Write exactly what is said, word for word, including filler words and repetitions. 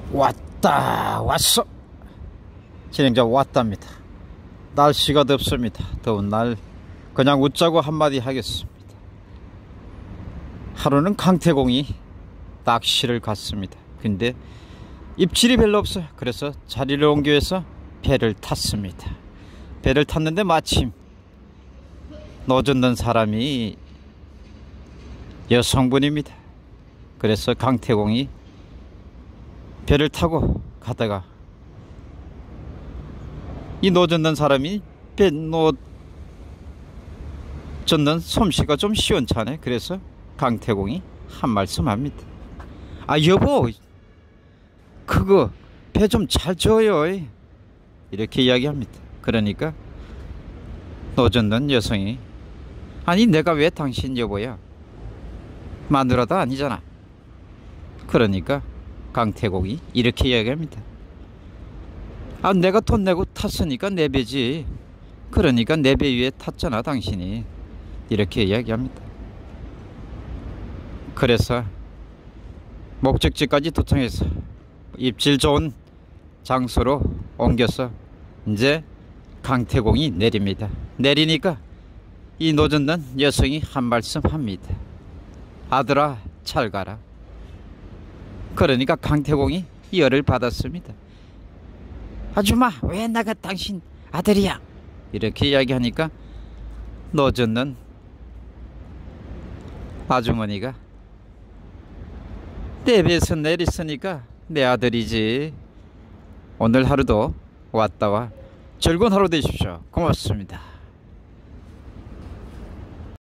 왔다 왔어. 진행자 왔답니다. 날씨가 덥습니다. 더운 날 그냥 웃자고 한마디 하겠습니다. 하루는 강태공이 낚시를 갔습니다. 근데 입질이 별로 없어요. 그래서 자리를 옮겨서 배를 탔습니다. 배를 탔는데 마침 노젓는 사람이 여성분입니다. 그래서 강태공이 배를 타고 가다가 이 노젓는 사람이 배 노젓는 솜씨가 좀 시원찮네. 그래서 강태공이 한 말씀 합니다. 아 여보, 그거 배 좀 잘 줘요, 이렇게 이야기합니다. 그러니까 노젓는 여성이, 아니 내가 왜 당신 여보야, 마누라도 아니잖아. 그러니까 강태공이 이렇게 이야기합니다. 아 내가 돈 내고 탔으니까 내 배지. 그러니까 내 배 위에 탔잖아 당신이. 이렇게 이야기합니다. 그래서 목적지까지 도착해서 입질 좋은 장소로 옮겨서 이제 강태공이 내립니다. 내리니까 이 노젓는 여성이 한 말씀 합니다. 아들아 잘 가라. 그러니까 강태공이 열을 받았습니다. 아줌마 왜 내가 당신 아들이야, 이렇게 이야기하니까 노젓는 아주머니가 내 배에서 내렸으니까 내 아들이지. 오늘 하루도 왔다와 즐거운 하루 되십시오. 고맙습니다.